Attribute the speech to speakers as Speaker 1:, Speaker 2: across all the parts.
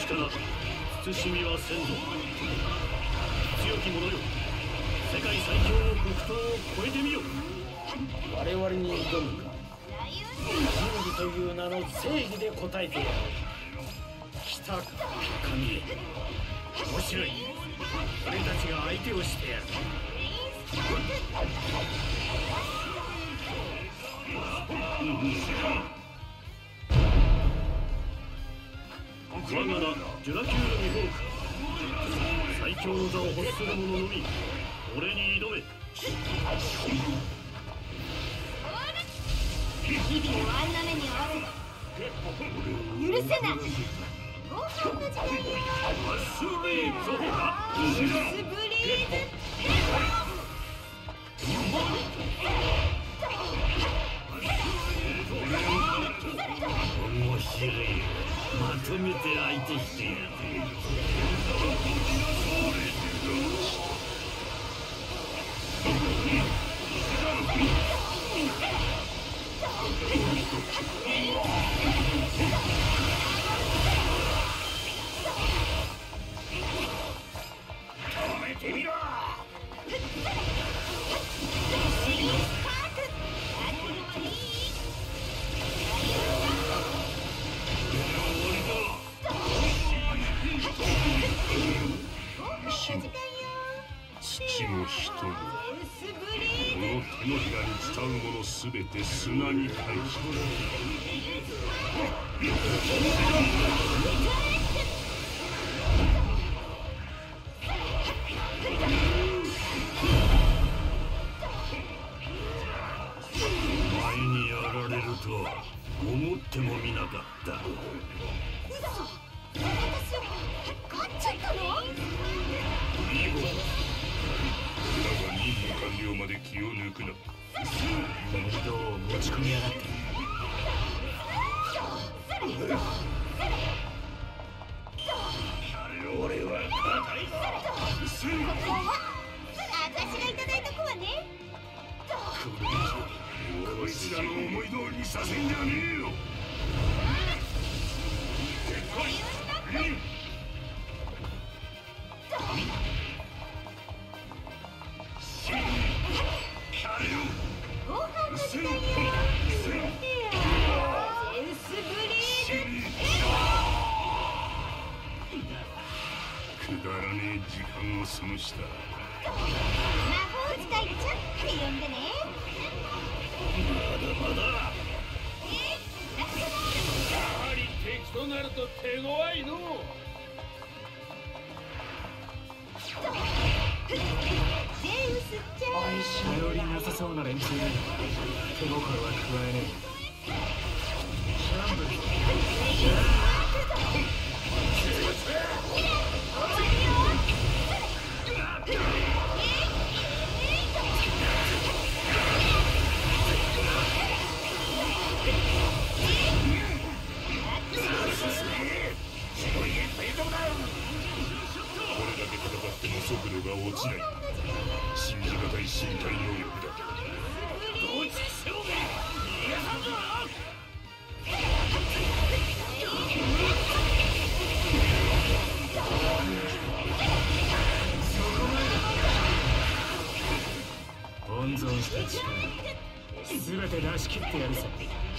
Speaker 1: から慎みはせんぞ。強き者よ、世界最強の黒刀を超えてみよ。我々に挑むか。真理という名の正義で答えてやる。来たか神へ。面白い。俺たちが相手をしてやる。我が名ジュラキュール・ミホーク。最強の座を欲する者のみ俺に挑め。
Speaker 2: 日々をあんな目に遭わせ許せない。ご飯の時間よ。
Speaker 1: スリープ
Speaker 2: スブリーズ
Speaker 1: 面白い。まとめて相手してやる。止めてみろ。父も人もこの手のひらに伝うものすべて砂に対してお前にやられるとは思ってもみなかった。
Speaker 2: 私勝っちゃったの？
Speaker 1: いい子だ。だが任務完了まで気を抜くな。メリドを持ち込みやがって。俺は硬い。
Speaker 2: ここは私がいただいた子はね。
Speaker 1: こいつらの思い通りにさせんじゃねえよ。
Speaker 2: ご飯の時間よ。ゼウスブリーズ。
Speaker 1: くだらねえ時間を過ごした。
Speaker 2: 魔法使いちゃんって呼んでね。
Speaker 1: まだまだ。
Speaker 3: やはり敵となると手強いの。
Speaker 2: ゼウスちゃん。
Speaker 1: 頼りなさそうな連中に手心は加えねえ。これだけ戦っても速度が落ちない。信じがたい身体能力だ。どっちしようぜ。逃がさんぞ。温存した力全て出し切ってやるさ。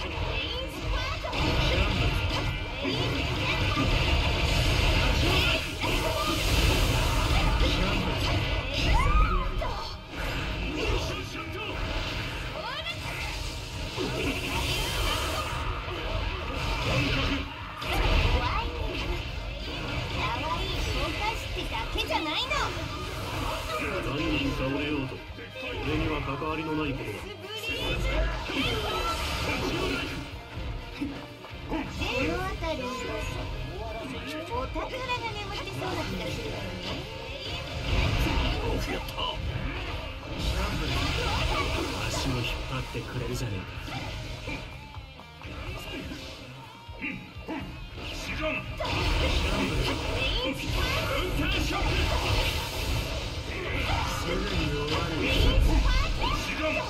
Speaker 1: 何人倒れようと俺には関わりのないことだ。
Speaker 2: この辺りお宝が眠ってそうな気がするわね。
Speaker 1: よくやった。足を引っ張ってくれるじゃねえか。シガンすぐに終わる。シガン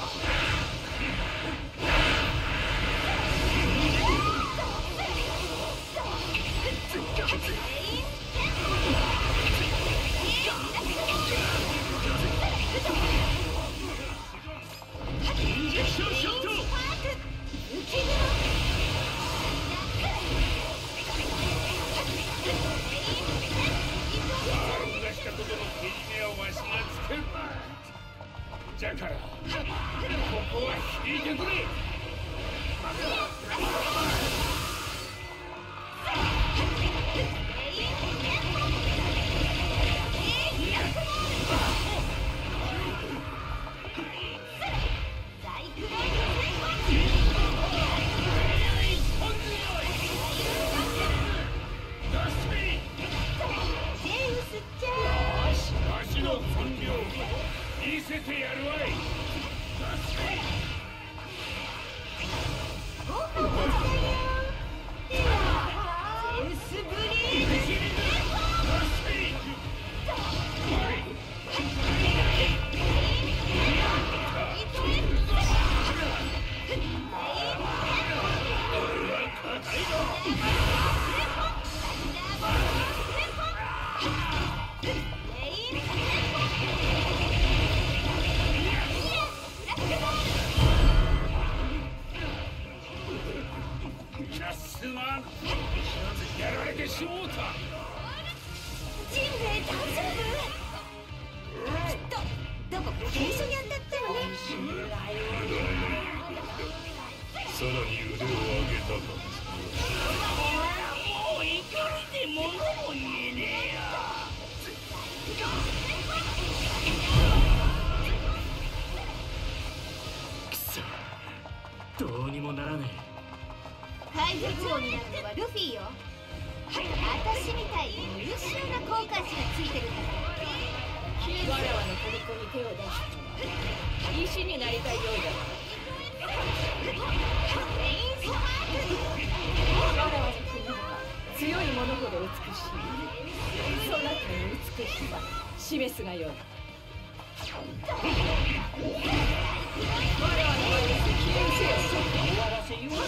Speaker 3: しもうた。
Speaker 2: ジンベエ大丈夫？きっとどこか傾斜に当たったよね。
Speaker 3: さらに腕を上げたか。もういかにでものも言えねえや。くそ、どうにもならねえ。
Speaker 2: 海賊王になるのはルフィよ。私みたいに優秀な航海士がついてるんだから。
Speaker 4: わらわの虜に手を出す石になりたいようだ。わらわの国は強い者ほど美しい。そなたの美しさ示すがよい。わらわの前に危険せよ。終わらせようと。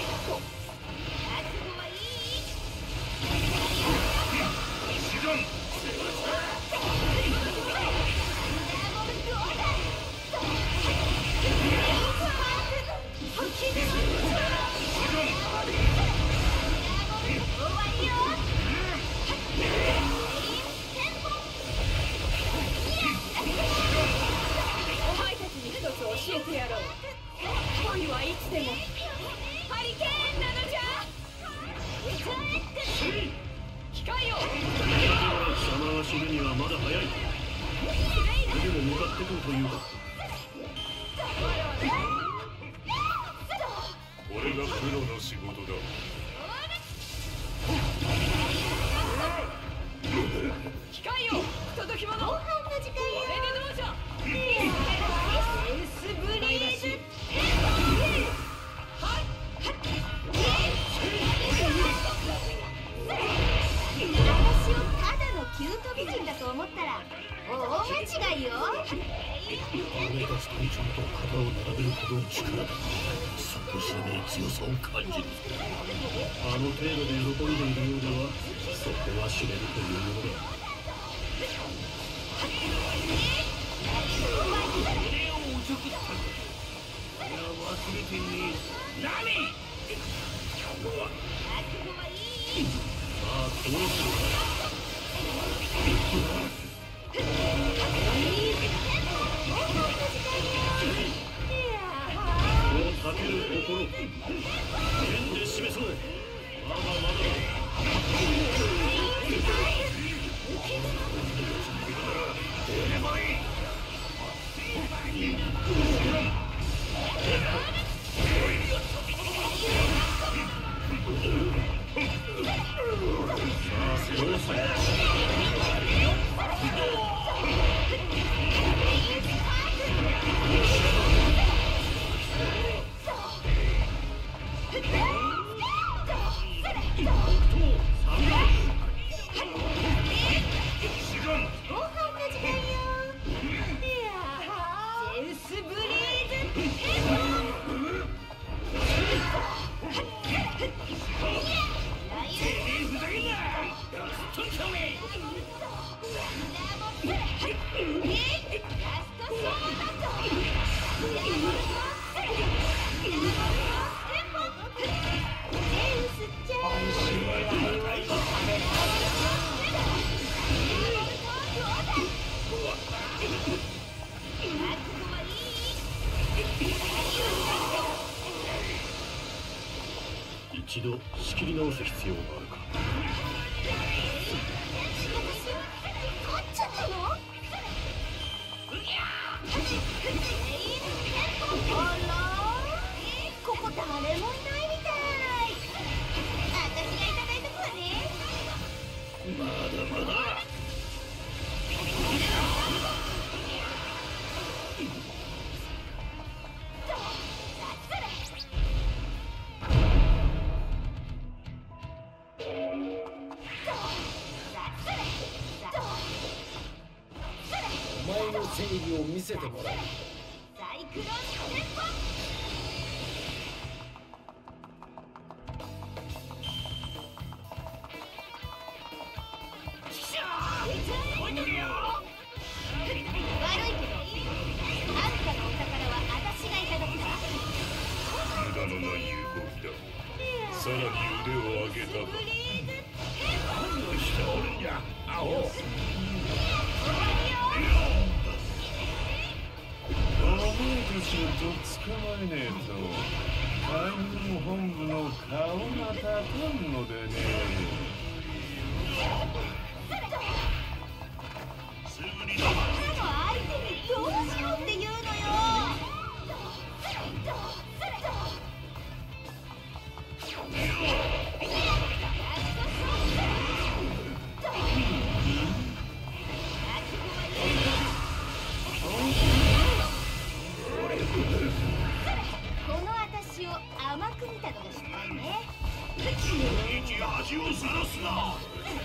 Speaker 4: お前たちに一つ教えてやろう。恋はいつでもハリケーンなのじゃ。機械よ。
Speaker 1: 貴様が死ぬにはまだ早い。それでも向かってくるというか。
Speaker 3: これがプロの仕事だ。
Speaker 4: 機械よ、届き物。
Speaker 2: ご飯の時間よ。
Speaker 4: これでどうじゃ。
Speaker 2: エースブリーズ。私をただのキュート美人だと思ったら大間違いよ。
Speaker 1: 俺たちとちゃんと肩を並べるほどの力だ。そこ知らねえ強さを感じる。あの程度で喜んでいるようではそこは知れるというものだ。忘れてねえ。ナミ。さあどうするか。かける心、剣で示そう。まだまだだ。一度仕切り直す必要があるか。
Speaker 2: 勝っちゃったの？あら、ここ誰もいないみたい。私がいただいた子はね。
Speaker 1: まだまだ。お前の正義を見せてもらう。
Speaker 2: サイクロンステップ。悪いけど、あんたのお宝は私がいただくわ。
Speaker 3: 無駄のない動きだ。さらに腕を上げたか。 捕まえねえと海軍本部の顔が立たんのでね。
Speaker 1: すぐにだ。相手にどうしろって言うのよ。この私を甘く見たのが失敗ね。いち恥をさらすな。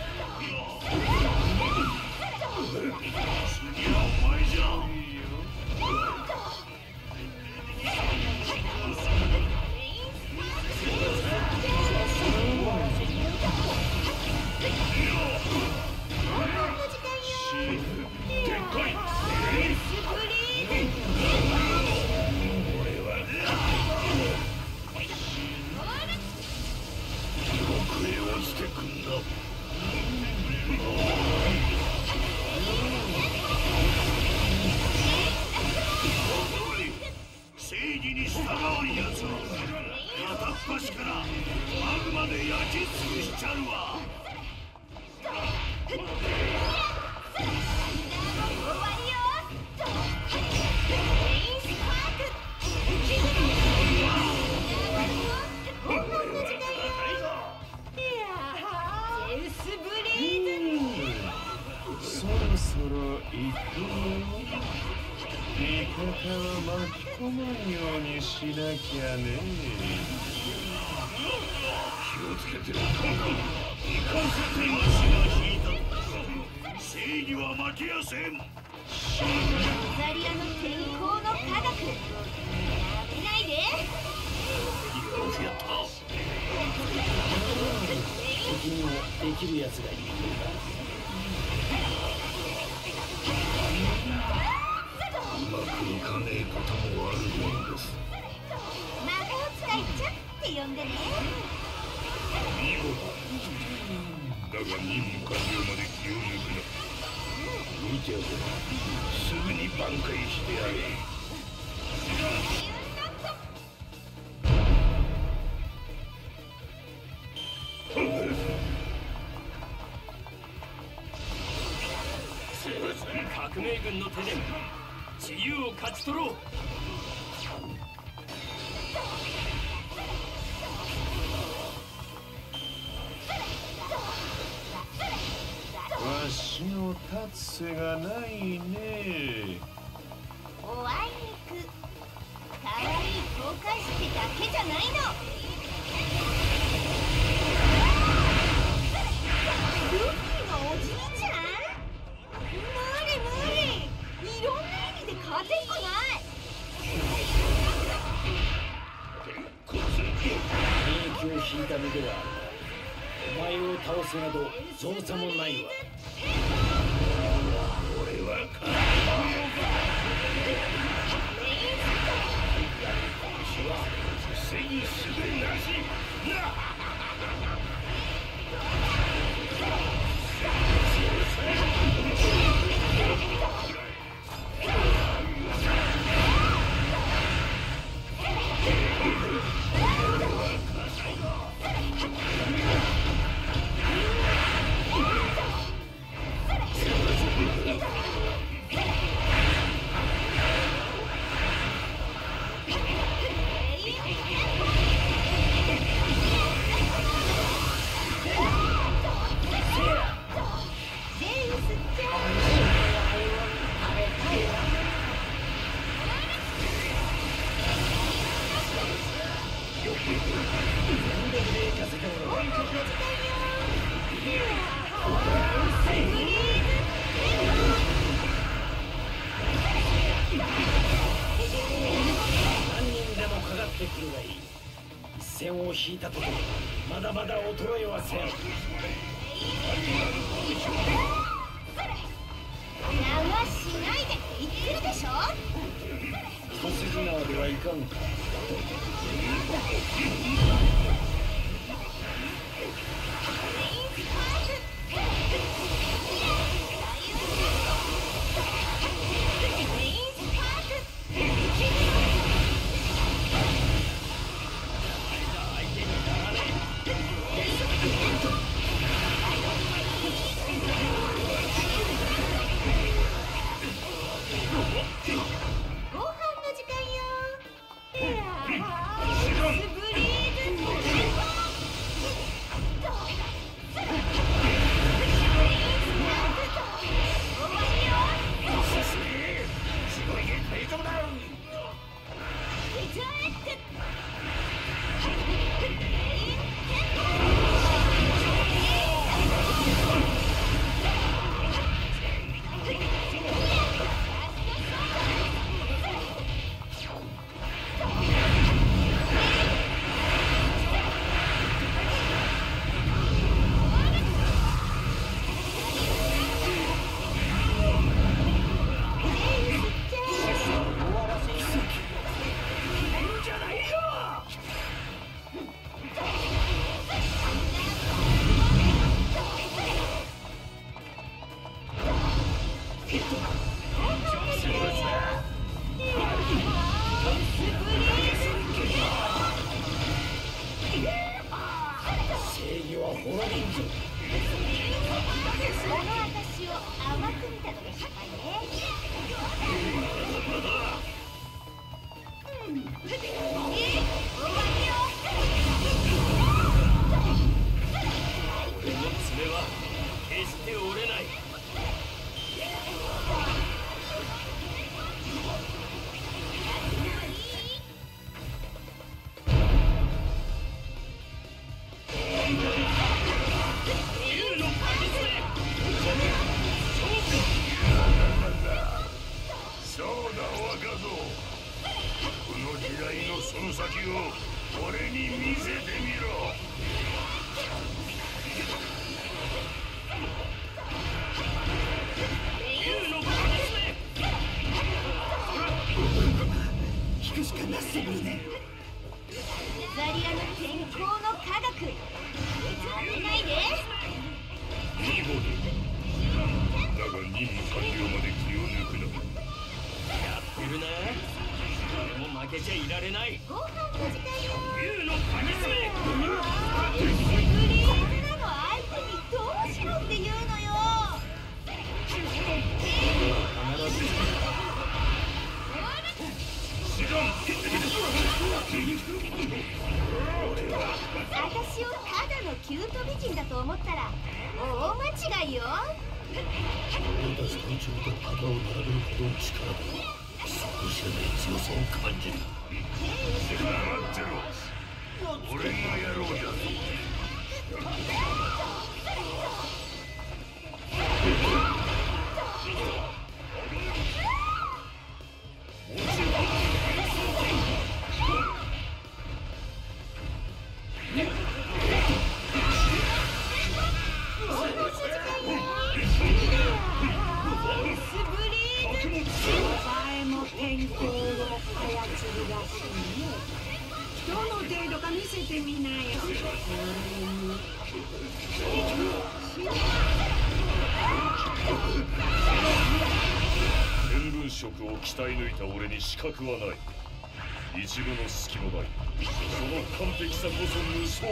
Speaker 1: 次はお前じゃ。正義に従わんやつは片っ端からマグマで焼き尽くしちゃるわ。
Speaker 3: そろそろ行くよ。味方を巻き込まんようにしなきゃね。
Speaker 1: 気をつけて。いかせて足が引いた。正義は負けやせん。ロザリアの天候の科学、やめないで。よくやった。
Speaker 5: 敵にもできるやつがいる。
Speaker 1: うまくいかねえこともあるもんです。
Speaker 2: 魔法使いちゃって呼んでね。
Speaker 1: 見事だが任務完了まで気を抜くな。見ておけ。すぐに挽回してやれ。
Speaker 5: 革命軍の手で自由を勝ち取ろう。
Speaker 3: わしの立つ瀬がないね。
Speaker 2: おあいにく可愛い航海士ってだけじゃないの。ルフィのおじいちゃん？無理無理、いろんな意味で勝てっこない。
Speaker 5: 人気を引いた身ではお前を倒すなど造作もないわ。
Speaker 1: 俺は防ぎすべなし。
Speaker 5: 一線を引いたところまだまだ衰えはせん。
Speaker 2: 流しないで言ってるでしょ。
Speaker 5: 一筋縄ではいかんか。
Speaker 2: レインスパーク
Speaker 5: 義は滅びんぞ。
Speaker 2: その私を甘く見たのが失敗ね。
Speaker 1: 俺の爪は決して折れない。
Speaker 3: そうだ若造、この時代のその先を俺に見せてみろ。
Speaker 5: 引くしかなせるね。
Speaker 2: ザリアの天候の科学やめないで。
Speaker 3: だが任務完了まで気を抜くな。
Speaker 1: やってるな。俺も負けちゃいられない。
Speaker 2: ご飯の時間よ。
Speaker 1: 竜の鍵爪。
Speaker 2: こんなの相手にどうしろって言うのよ。私をただのキュート美人だと思ったら大間違いよ。
Speaker 5: 俺たち隊長と旗を並べるほどの力だ。そう知らない強さを感じる。
Speaker 3: 待ってろ、俺がやろうじゃね
Speaker 4: 天候を操るらしいね。どの程度か見せてみなよ。
Speaker 3: 天文色を鍛え抜いた俺に資格はない。一部の隙もない。その完璧さこそ無双。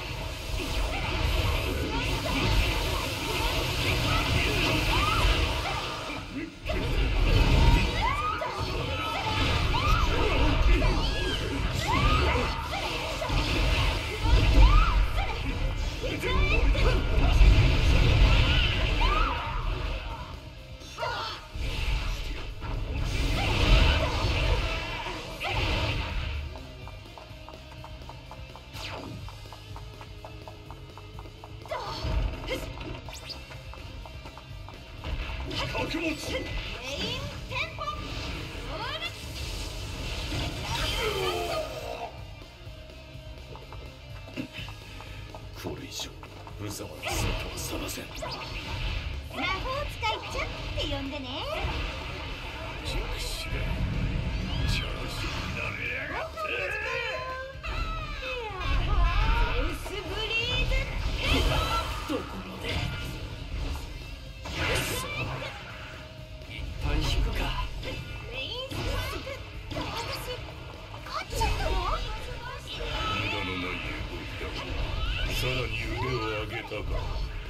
Speaker 3: これ以上無様な姿はさらせん。
Speaker 2: 魔法使いちゃって呼んでね。
Speaker 3: 調子になれやがって。
Speaker 2: エスブリーズ。
Speaker 5: どこまで。
Speaker 1: 一旦引くか。
Speaker 2: レインスパーク。私勝っちゃったの？
Speaker 3: 無駄のない動きだ。さらに腕を上げたか。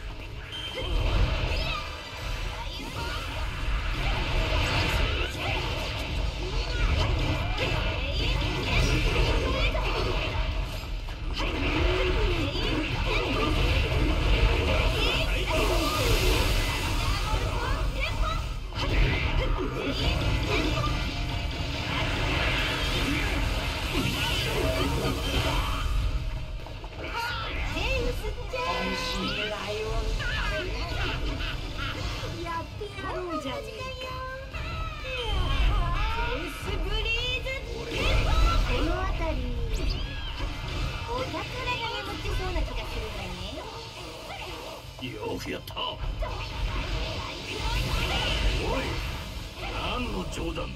Speaker 3: よくやった。おい、何の冗談だ。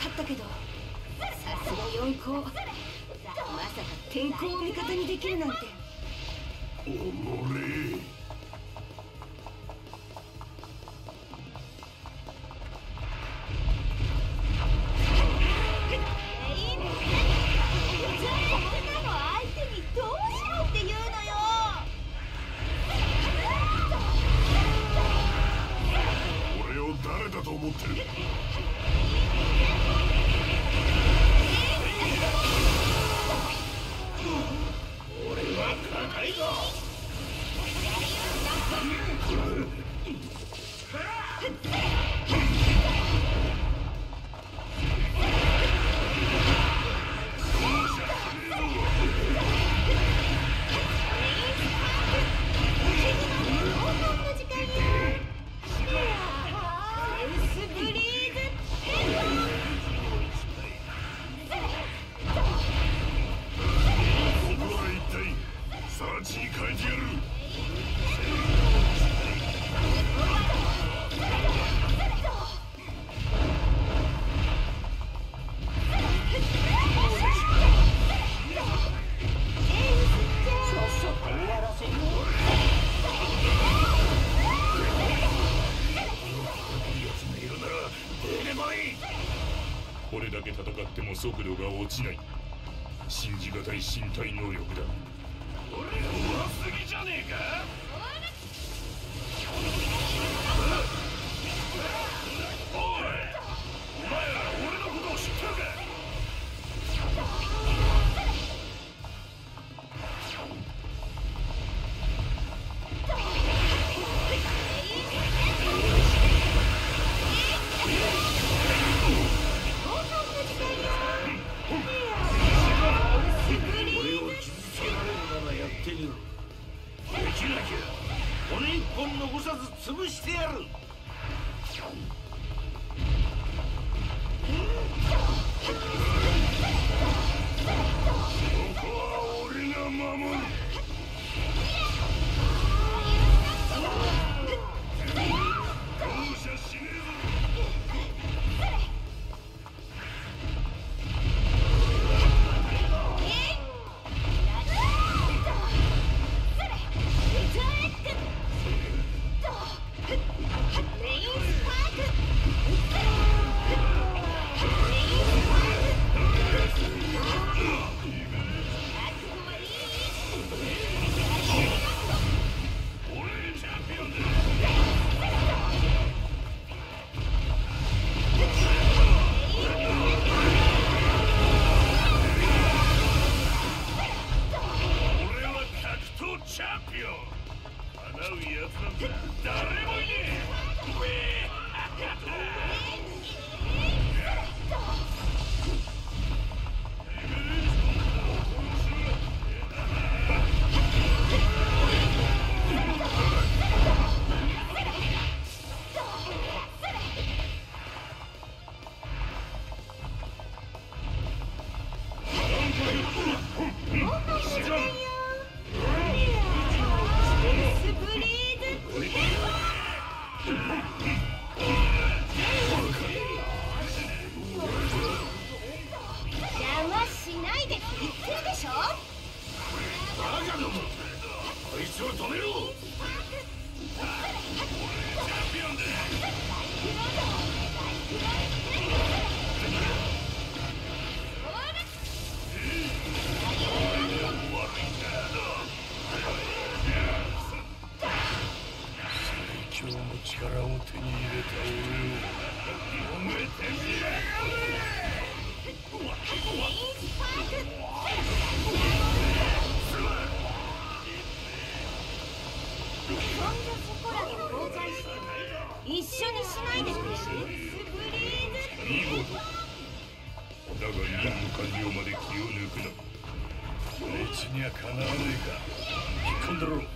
Speaker 2: かったけど、さすが四皇。まさか天候を味方にできるなんて。
Speaker 5: おのれ。誰だと思ってる。俺は高いぞ。
Speaker 3: これだけ戦っても速度が落ちない。信じがたい身体能力だ。俺上すぎじゃねえか。おい、お前ら俺のことを知ってるか。
Speaker 1: できなきゃ骨一本残さず潰してやる。
Speaker 3: ここは俺が守る。容赦しねえぞ。
Speaker 5: 力を手に入れた俺を褒めてみやが
Speaker 2: そんなそこらと交際して一緒にしないでくれる？
Speaker 3: 見事だが任務完了まで気を抜くな。
Speaker 5: あいつにはかなわねえか。引っ込んだろ。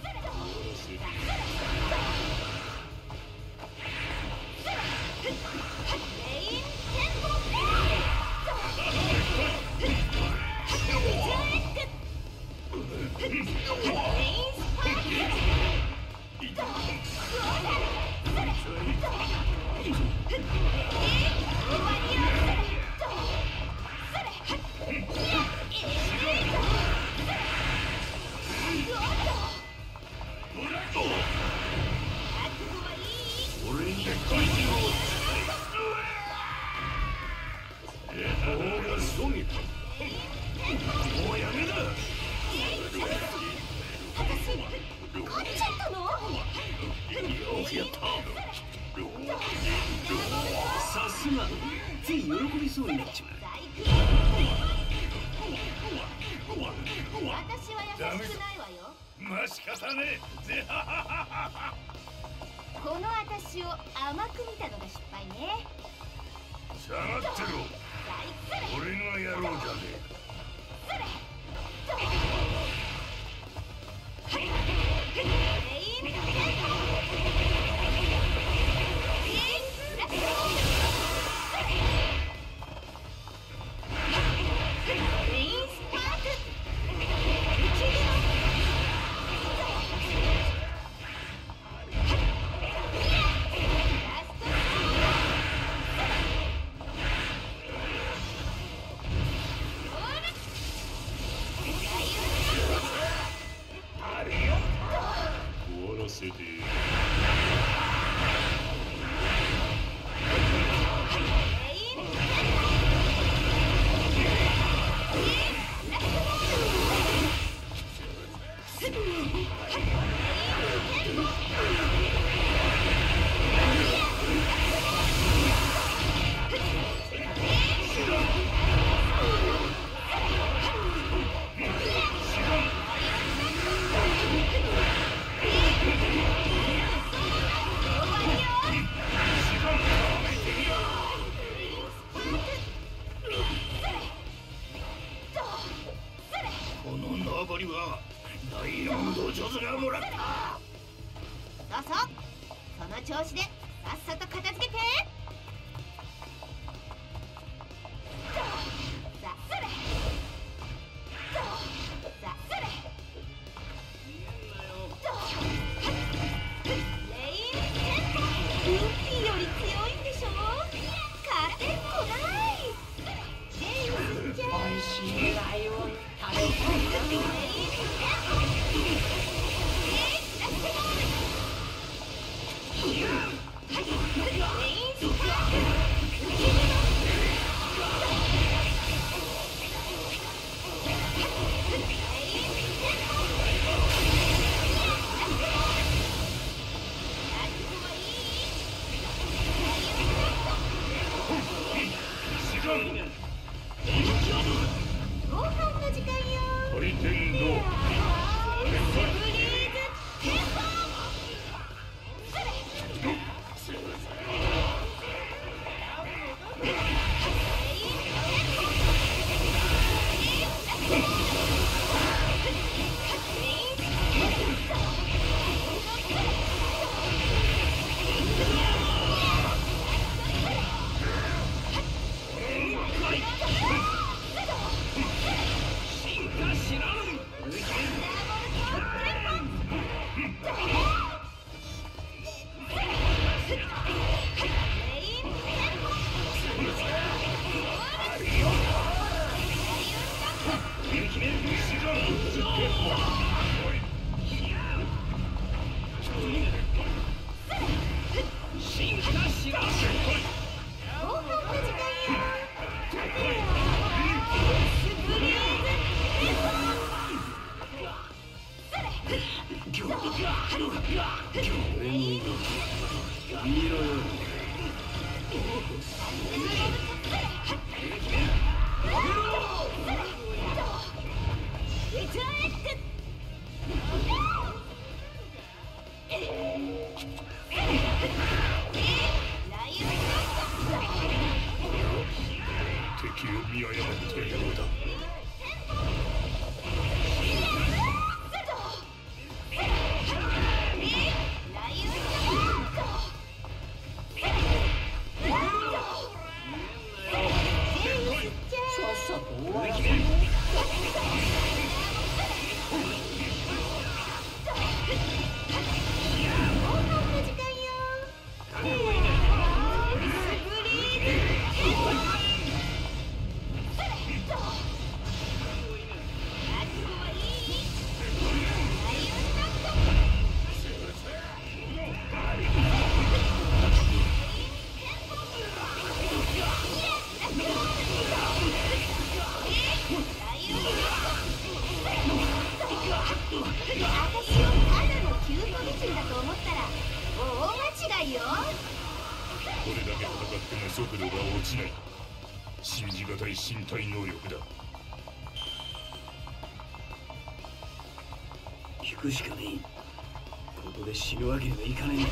Speaker 2: 優しくないわよ。
Speaker 3: ましかたねぜはははは。
Speaker 2: この私を甘く見たのが失敗ね。
Speaker 3: 下がってろ。俺がやろうじゃね終わらせて。この縄張りはダイヤモンドジョズがもらった。
Speaker 2: そうそう、その調子でさっさと片付けて。さっされさっされ。レインテンポ、ルフィより強いんでしょ。勝てっこない。レインちゃん、
Speaker 4: おいしいライオン食べたい
Speaker 2: ご飯の時間よ。
Speaker 3: 回転道敵を見誤っているのだ。
Speaker 4: さっさと終わらせ
Speaker 3: これだけ戦っても速度が落ちない。信じがたい身体能力だ。
Speaker 1: 引くしかねえ。ここで死ぬわけにはいかねえんだ。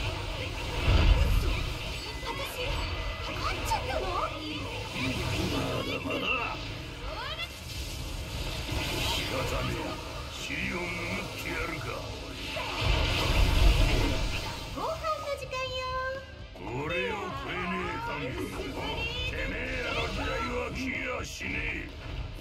Speaker 2: 私勝っちゃったの？
Speaker 5: まだまだ。
Speaker 3: 仕方ねえ。尻を拭ってやるか。
Speaker 2: ご飯の時間よ。
Speaker 3: 俺を食えねえかん。てめえらの時代は来やしねえ。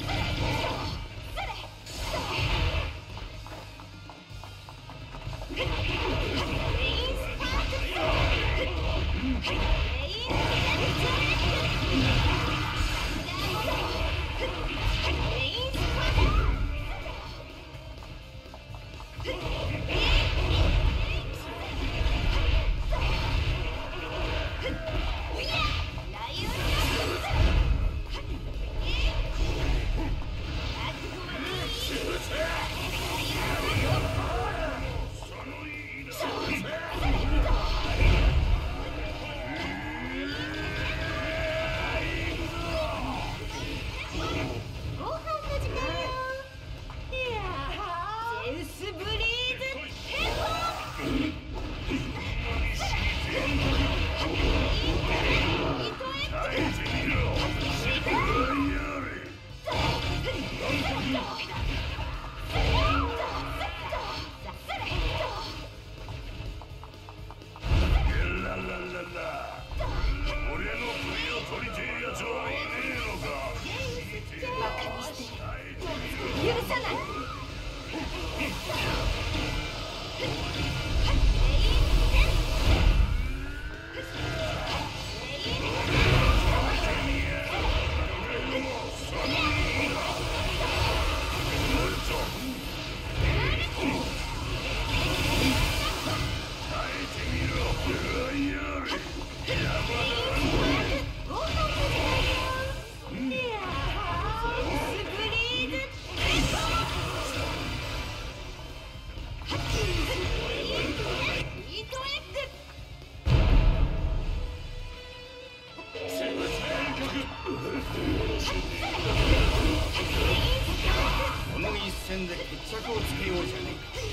Speaker 1: この一戦で決着をつけようじゃねえか。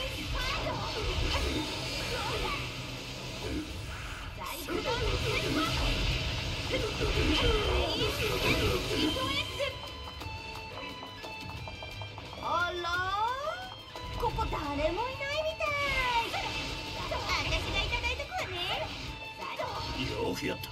Speaker 2: あら、ここ誰もいないみたい。私がいただいとくわね。
Speaker 5: よくやった。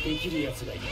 Speaker 1: できるやつがいる。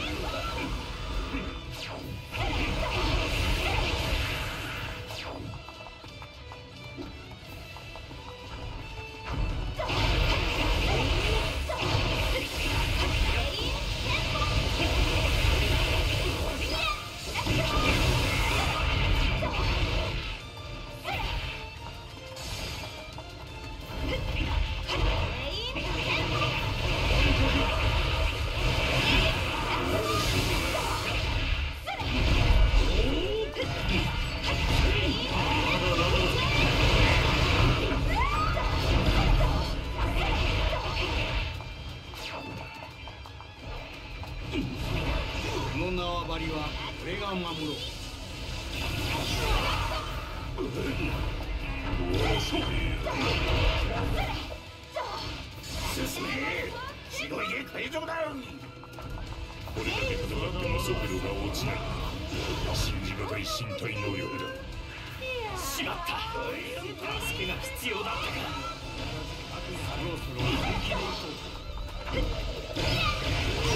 Speaker 6: この縄張りは俺が守ろう。
Speaker 5: 進め、しのいで大丈夫だ。
Speaker 3: これだけ戦っても速度が落ちない信じがたい身体能力だ。
Speaker 1: しまった、助けが必要だったか。
Speaker 6: そろそろ本気で行こう。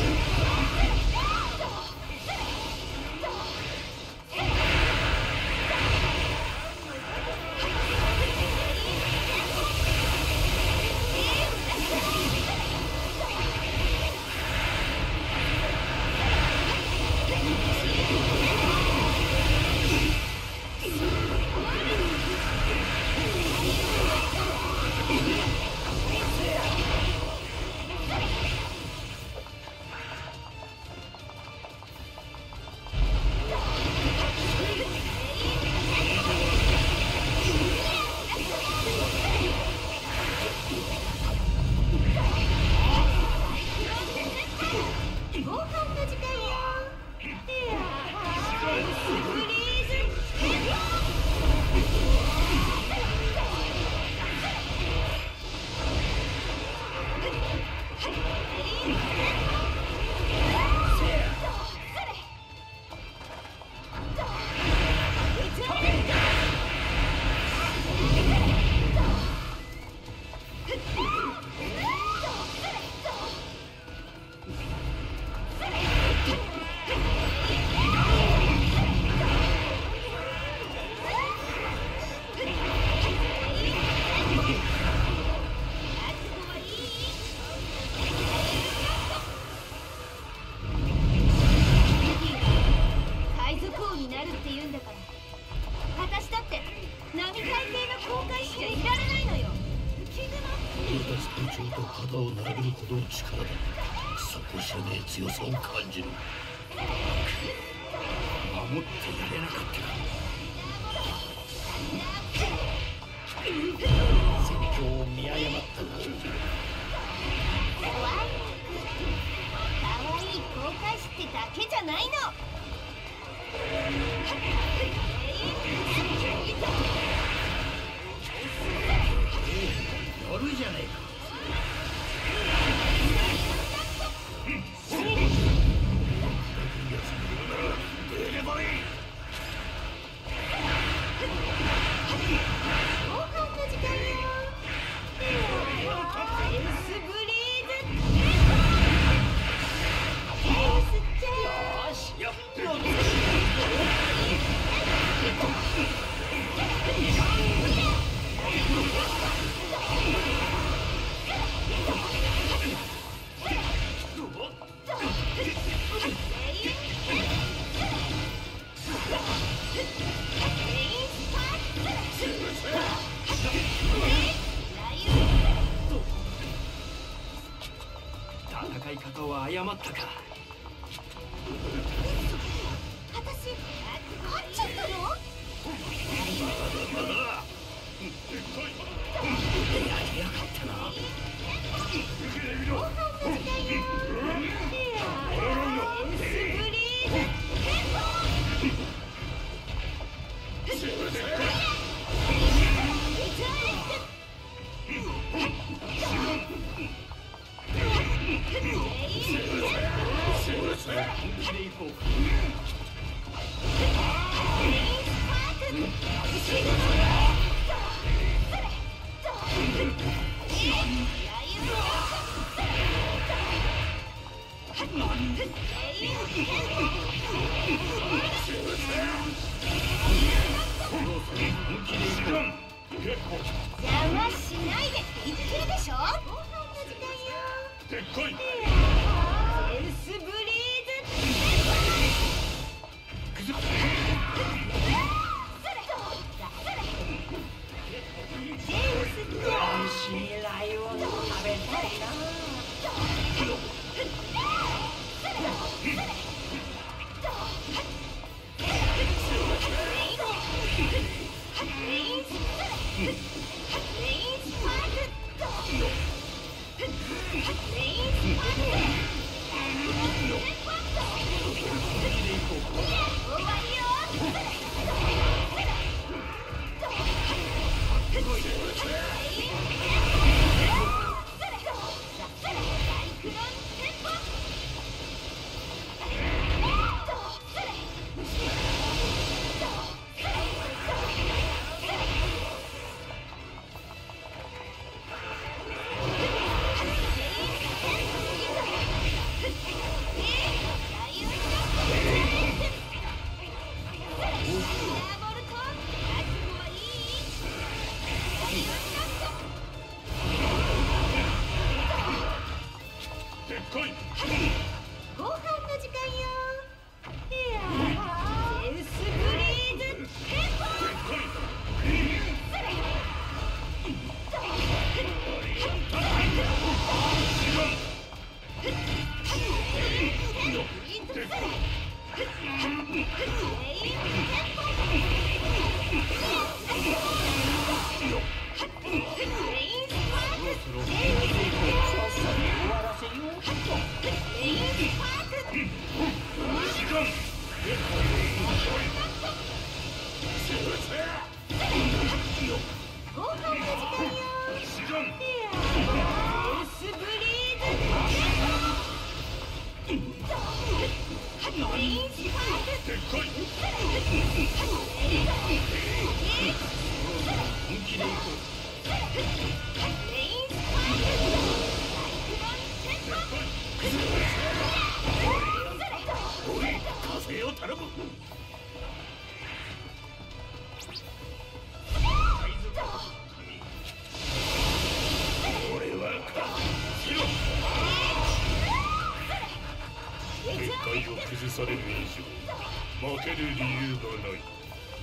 Speaker 5: 肩を並べるほどの力だ。底知れねえ強さを感じる。
Speaker 6: 守ってやれなかったか。
Speaker 1: 戦況を見誤ったな。
Speaker 2: 可愛い航海士ってだけじゃないの。
Speaker 6: やるじゃねえか。戦い方を誤ったか。
Speaker 2: 私勝っちゃったの？
Speaker 6: やりやがったな。
Speaker 2: 邪魔しないでって言ってるでしょ。
Speaker 3: でっかい
Speaker 2: ゼウスブリーズ。
Speaker 4: シーライオン食べたいな。
Speaker 2: ご飯の時間よ。いやー、ゼウスブリーズテンポ。ご飯の時間よ。
Speaker 5: 風を頼む。俺は
Speaker 3: 結界を崩される以上負ける理由がない。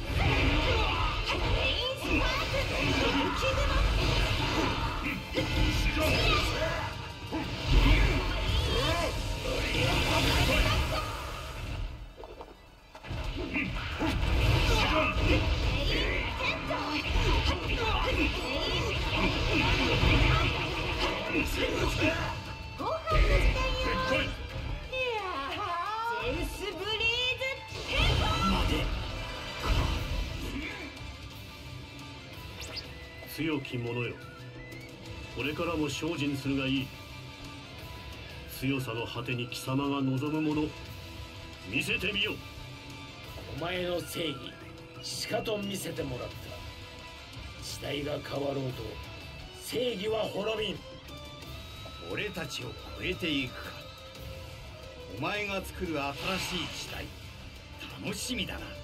Speaker 1: 強き者よ、これからも精進するがいい。強さの果てに貴様が望むもの見せてみよ。
Speaker 5: お前の正義しかと見せてもらった。時代が変わろうと正義は滅びん。
Speaker 6: 俺たちを超えていくか。お前が作る新しい時代楽しみだな。